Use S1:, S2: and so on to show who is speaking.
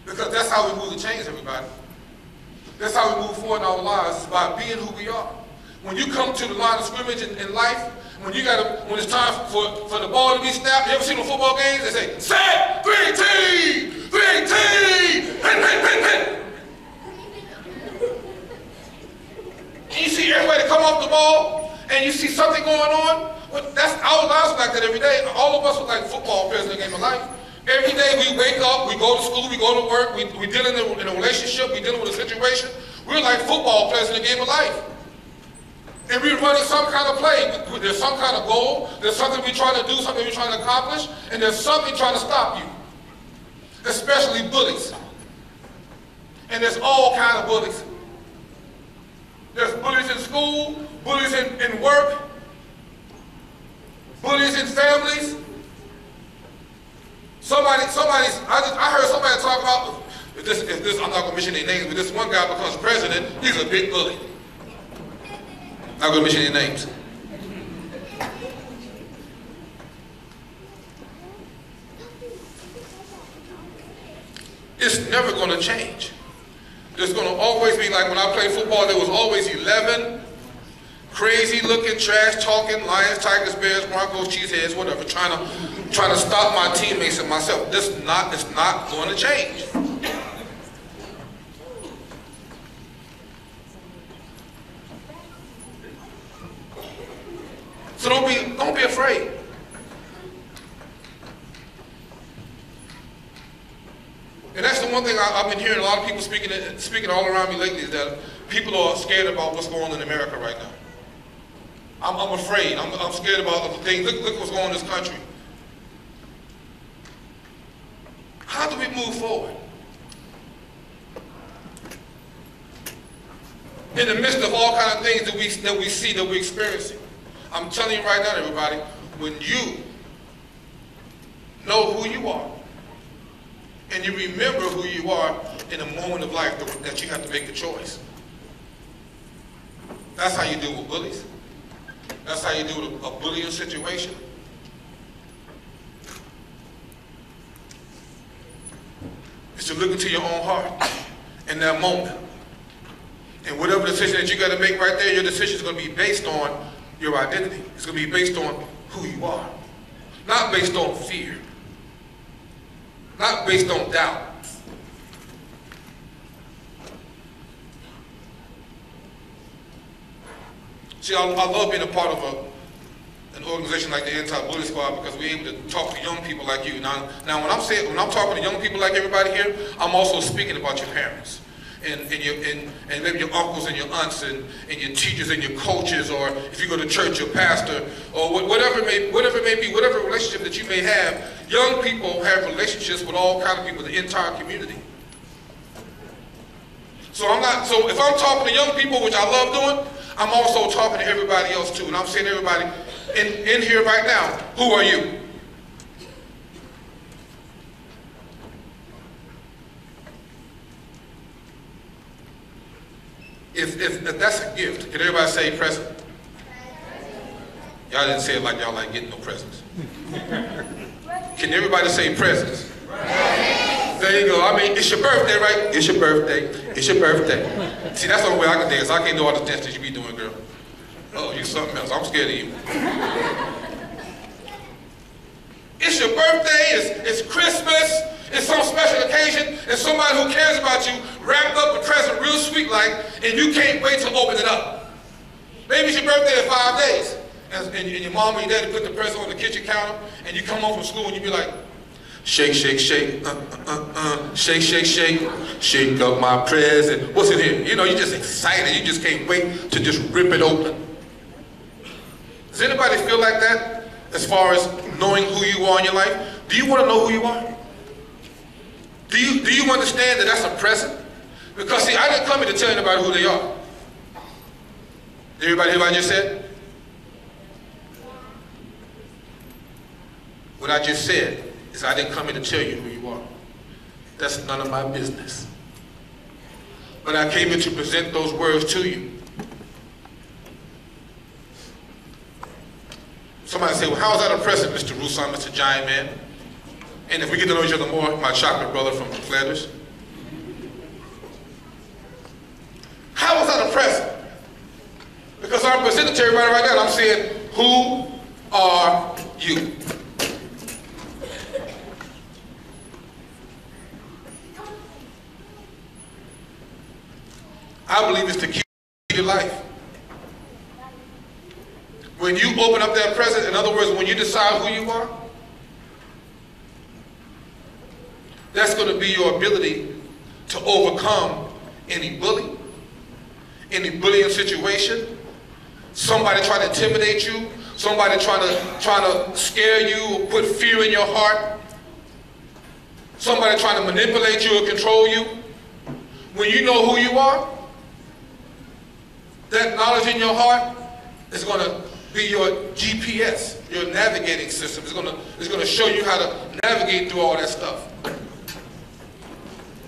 S1: Because that's how we move the chains, everybody. That's how we move forward in our lives, is by being who we are. When you come to the line of scrimmage in life, when it's time for the ball to be snapped, you ever seen the football games? They say, set, 3-team, 3-team, hit, hit, hit, hit. And you see everybody come off the ball, and you see something going on. Well, our lives like that every day. All of us are like football players in the game of life. Every day we wake up, we go to school, we go to work, we dealing in a relationship, we dealing with a situation. We're like football players in the game of life. And we're running some kind of play. There's some kind of goal, there's something we're trying to do, something we're trying to accomplish, and there's something trying to stop you. Especially bullies. And there's all kinds of bullies. There's bullies in school, bullies in work, bullies in families. I heard somebody talk about, I'm not going to mention any names, but this one guy becomes president, he's a big bully. I'm not going to mention any names. It's never going to change. There's going to always be, like when I played football, there was always 11 crazy looking, trash talking, Lions, Tigers, Bears, Broncos, Cheeseheads, whatever, trying to stop my teammates and myself. It's not going to change. So don't be afraid. And that's the one thing I've been hearing a lot of people speaking all around me lately, is that people are scared about what's going on in America right now. I'm afraid. I'm scared about the things. Look what's going on in this country. How do we move forward? In the midst of all kinds of things that we see, that we're experiencing. I'm telling you right now, everybody, when you know who you are, and you remember who you are in a moment of life that you have to make a choice. That's how you deal with bullies. That's how you deal with a bullying situation. Is to look into your own heart in that moment. And whatever decision that you got to make right there, your decision is going to be based on your identity. It's going to be based on who you are. Not based on fear. Not based on doubt. See, I love being a part of an organization like the Anti-Bully Squad, because we're able to talk to young people like you. Now when I'm talking to young people like everybody here, I'm also speaking about your parents. And maybe your uncles and your aunts and your teachers and your coaches, or if you go to church, your pastor, or whatever it may be, whatever relationship that you may have. Young people have relationships with all kinds of people, the entire community. So if I'm talking to young people, which I love doing, I'm also talking to everybody else too. And I'm saying to everybody in here right now, who are you? If that's a gift, can everybody say present? Y'all didn't say it like y'all like getting no presents. Can everybody say presents? There you go. I mean, it's your birthday, right? It's your birthday. It's your birthday. See, that's the only way I can dance. I can't do all the dance that you be doing, girl. Oh, you something else. I'm scared of you. It's your birthday. It's Christmas. It's some special occasion, and somebody who cares about you wrapped up a present real sweet like, and you can't wait to open it up. Maybe it's your birthday in 5 days, and your mom and your daddy put the present on the kitchen counter, and you come home from school and you be like, shake, shake, shake, shake, shake, shake, shake up my present. What's in here? You know, you're just excited. You just can't wait to just rip it open. Does anybody feel like that as far as knowing who you are in your life? Do you want to know who you are? Do you understand that that's a present? Because see, I didn't come here to tell anybody who they are. Did everybody hear what I just said? What I just said is I didn't come here to tell you who you are. That's none of my business. But I came here to present those words to you. Somebody say, well, how is that a present, Mr. Roussan, Mr. Giant Man? And if we get to know each other more, my chocolate brother from Flanders. How was I the president? Because I'm presenting to everybody right now, I'm saying, who are you? I believe it's the key to life. When you open up that present, in other words, when you decide who you are, that's going to be your ability to overcome any bully, any bullying situation, somebody trying to intimidate you, somebody trying to scare you or put fear in your heart, somebody trying to manipulate you or control you. When you know who you are, that knowledge in your heart is going to be your GPS, your navigating system. It's going to show you how to navigate through all that stuff.